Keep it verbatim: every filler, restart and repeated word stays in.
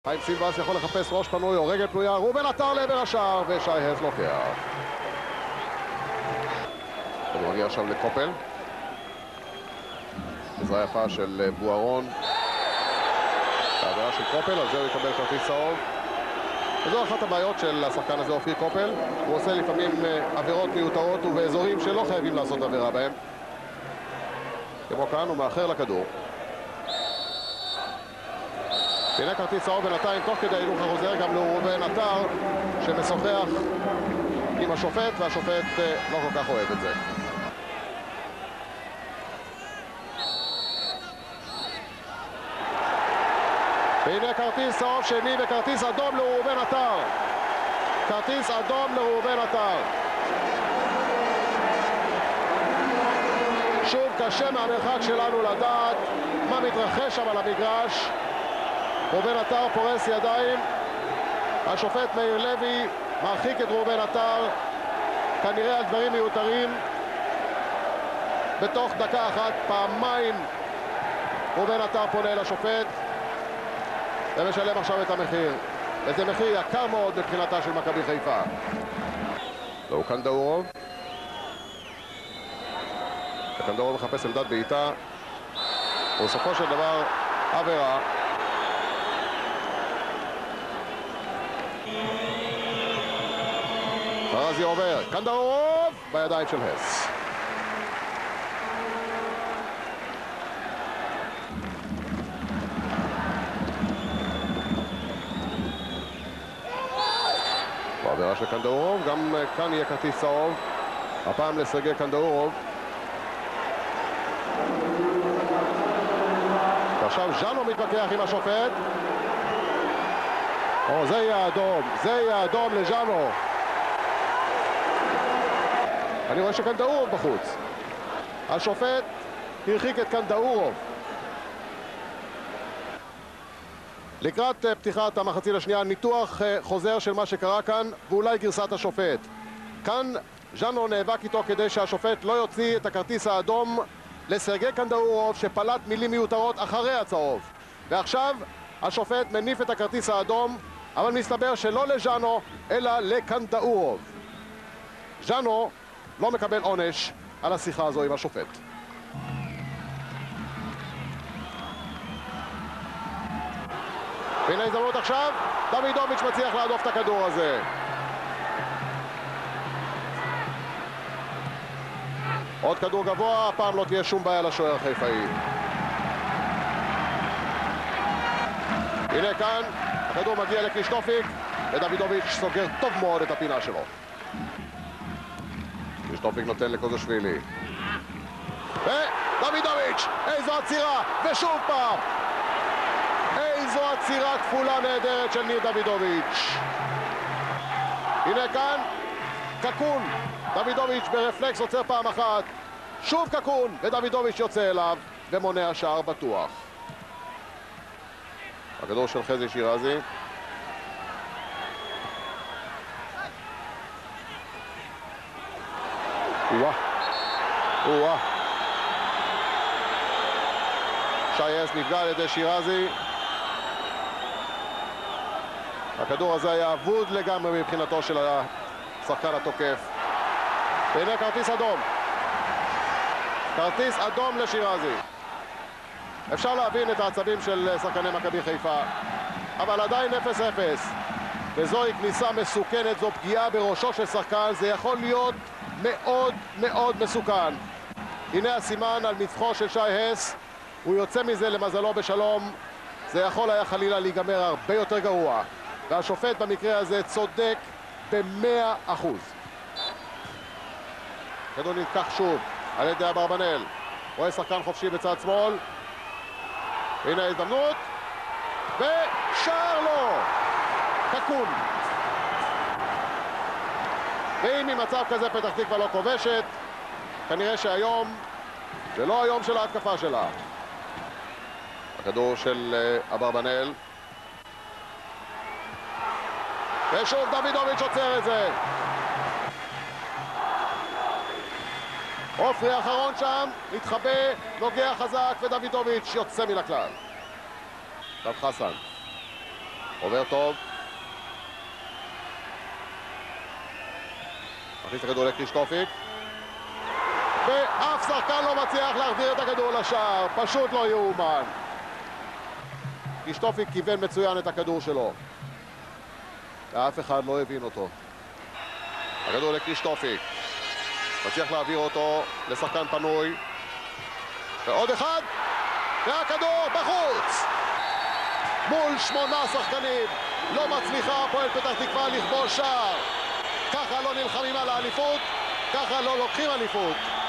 חיים סילבס יכול לחפש ראש פנוי או רגל פנויה, רובן עטר לעבר השער ושי הס לוקח. הוא מגיע עכשיו לקופל. עזרה יפה של בוארון. העבירה של קופל, על זה הוא יקבל כרטיס צהוב. וזו אחת הבעיות של השחקן הזה, אופיר קופל. הוא עושה לפעמים עבירות מיותרות ובאזורים שלא חייבים לעשות עבירה בהם. כמו כאן, הוא מאחר לכדור. הנה כרטיס צהוב בינתיים, תוך כדי הילוך החוזר גם לרובן עטר שמשוחח עם השופט, והשופט לא כל כך אוהב את זה. והנה כרטיס צהוב שני וכרטיס אדום לרובן עטר. כרטיס אדום לרובן עטר. שוב קשה מהמרחק שלנו לדעת מה מתרחש שם על המגרש. רובן עטר פורס ידיים, השופט מאיר לוי מרחיק את רובן עטר כנראה על דברים מיותרים. בתוך דקה אחת פעמיים רובן עטר פונה לשופט ומשלם עכשיו את המחיר, וזה מחיר יקר מאוד מבחינתה של מכבי חיפה. זהו קנדאורוב. קנדאורוב מחפש עמדת בעיטה, ובסופו של דבר עבירה. פרזי עובר, קנדאורוב בידיים של הס. בעבירה של קנדאורוב, גם כאן יהיה כרטיס צהוב, הפעם לסרגי קנדאורוב. ועכשיו ז'אנו מתווכח עם השופט. או, זה יהיה אדום, זה יהיה אדום לז'אנו. אני רואה שקנדאורוב בחוץ. השופט הרחיק את קנדאורוב. לקראת פתיחת המחצית השנייה, ניתוח חוזר של מה שקרה כאן, ואולי גרסת השופט. כאן ז'אנו נאבק איתו כדי שהשופט לא יוציא את הכרטיס האדום לסרגי קנדאורוב, שפלט מילים מיותרות אחרי הצהוב. ועכשיו השופט מניף את הכרטיס האדום, אבל מסתבר שלא לז'אנו, אלא לקנדאורוב. ז'אנו לא מקבל עונש על השיחה הזו עם השופט. והנה הזדמנות עכשיו, דוידוביץ' מצליח להדוף את הכדור הזה. עוד כדור גבוה, הפעם לא תהיה שום בעיה לשוער החיפאי. הנה כאן, הכדור מגיע לקרישטופיק, ודוידוביץ' סוגר טוב מאוד את הפינה שלו. קרישטופיק נותן לקוזושווילי. ודוידוביץ', איזו עצירה, ושוב פעם. איזו עצירה כפולה נהדרת של ניר דוידוביץ'. הנה כאן, קקון. דוידוביץ' ברפלקס עוצר פעם אחת. שוב קקון, ודוידוביץ' יוצא אליו, ומונע שער בטוח. הכדור של חזי שירזי. וואה, וואה. שי הס נפגע על ידי שירזי. הכדור הזה היה אבוד לגמרי מבחינתו של השחקן התוקף. והנה כרטיס אדום. כרטיס אדום לשירזי. אפשר להבין את העצבים של שחקני מכבי חיפה, אבל עדיין אפס אפס. וזוהי כניסה מסוכנת, זו פגיעה בראשו של שחקן, זה יכול להיות מאוד מאוד מסוכן. הנה הסימן על מצחו של שי הס, הוא יוצא מזה למזלו בשלום. זה יכול היה חלילה להיגמר הרבה יותר גרוע, והשופט במקרה הזה צודק במאה אחוז. כדור נלקח שוב על ידי אברבנאל, רואה שחקן חופשי בצד שמאל. הנה ההזדמנות, ושער לו קקון. ואם ממצב כזה פתח תקווה לא כובשת, כנראה שהיום זה לא היום של ההתקפה שלה. הכדור של אברבנאל, ושוב דוידוביץ' עוצר את זה. עופרי האחרון שם, מתחבא, נוגע חזק, ודוידוביץ' יוצא מן הכלל. דב חסן. עובר טוב. מכניס את הכדור לקרישטופיק. ואף שחקן לא מצליח להחזיר את הכדור לשער. פשוט לא יאומן. קרישטופיק כיוון מצוין את הכדור שלו. ואף אחד לא הבין אותו. הכדור לקרישטופיק. מצליח להעביר אותו לשחקן פנוי. ועוד אחד. והכדור בחוץ. מול שמונה שחקנים. לא מצליחה הפועל פתח תקווה לכבוש שער. ככה לא נלחמים על האליפות. ככה לא לוקחים אליפות.